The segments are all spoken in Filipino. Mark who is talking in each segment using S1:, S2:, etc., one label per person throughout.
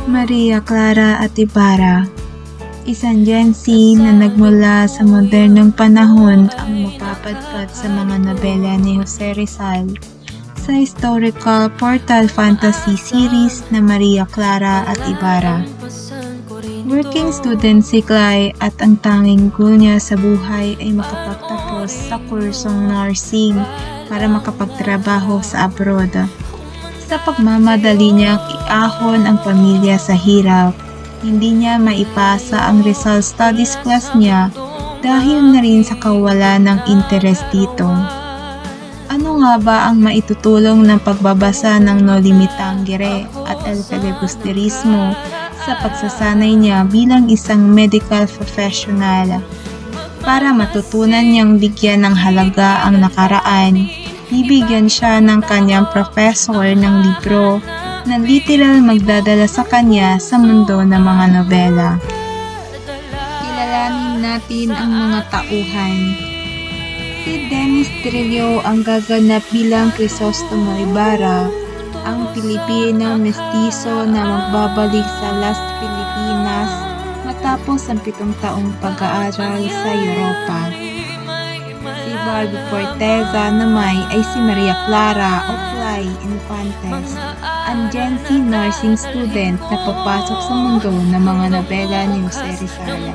S1: Maria Clara at Ibarra, isang Gen Z na nagmula sa modernong panahon ang mapapadpad sa mga nobela ni José Rizal sa historical portal fantasy series na Maria Clara at Ibarra. Working student si Klay at ang tanging goal niya sa buhay ay makapagtapos sa kursong nursing para makapagtrabaho sa abroad. Sa pagmamadali niyang iahon ang pamilya sa hirap, hindi niya maipasa ang Rizal Studies class niya dahil na rin sa kawalan ng interes dito. Ano nga ba ang maitutulong ng pagbabasa ng Noli Me Tángere at el filibusterismo sa pagsasanay niya bilang isang medical professional? Para matutunan niyang bigyan ng halaga ang nakaraan, bibigyan siya ng kanyang professor ng libro na literal magdadala sa kanya sa mundo ng mga nobela. Kilalanin natin ang mga tauhan. Si Trillo ang gaganap bilang Crisóstomo Ibarra, ang Pilipino mestizo na magbabalik sa Las Pilipinas matapos ang 7 taong pag-aaral sa Europa. Si Barbie Forteza naman ay si Maria Clara o Klay Infantes, ang Gen Z nursing student na papasok sa mundo ng mga nobela ni José Rizal.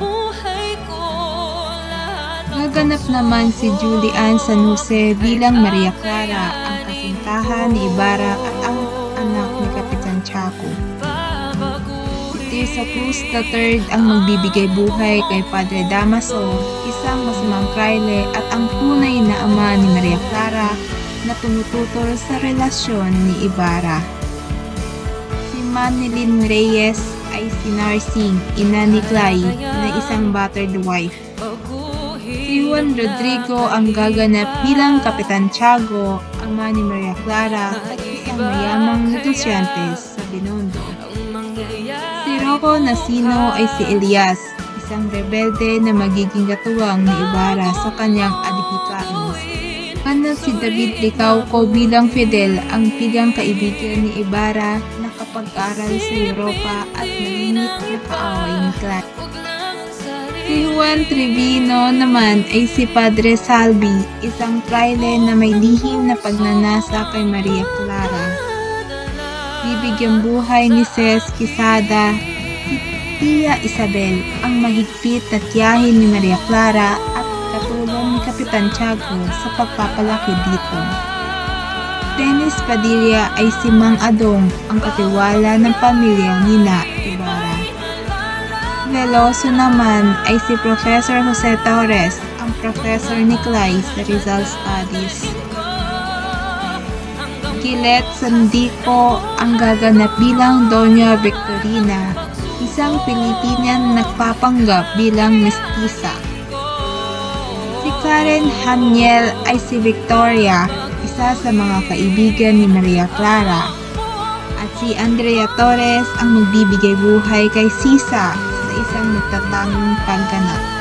S1: Gaganap naman si Julian San Jose bilang Maria Clara, ang kasintahan ni Ibarra at ang anak ni Kapitan Chaco. Si Tirsa Cruz III ang magbibigay buhay kay Padre Damaso, isang masamang fraile at ang tunay na ama ni Maria Clara na tumututol sa relasyon ni Ibarra. Si Manilyn Reyes ay si nursing ina ni Klay na isang battered wife. Si Juan Rodrigo ang gaganap bilang Kapitan Tiago, ama ni Maria Clara at isang mayamang negosyante sa Binondo. Si Rocco Nasino ay si Elias, isang rebelde na magiging katuwang ni Ibarra sa kanyang adhikain. At si David Licauco bilang Fidel, ang tigang kaibigan ni Ibarra na kapag-aral sa Europa at nalimit na kaaway ni Klay. Si Juan Trevino naman ay si Padre Salvi, isang fraile na may lihim na pagnanasa kay Maria Clara. Bibigyan buhay ni Ces Quezada, si Tia Isabel, ang mahigpit na tiyahin ni Maria Clara at katulong ni Kapitan Tiago sa pagpapalaki dito. Dennis Padilla ay si Mang Adong, ang katiwala ng pamilya nina Ibarra. Delos naman ay si Professor Jose Torres, ang professor ni Klay sa Rizal Studies. Gilet Sandico ang gaganap bilang Doña Victorina, isang Pilipinian nagpapanggap bilang mestiza. Si Karen Haniel ay si Victoria, isa sa mga kaibigan ni Maria Clara. At si Andrea Torres ang magbibigay buhay kay Sisa, isang nagtatanging pagganap.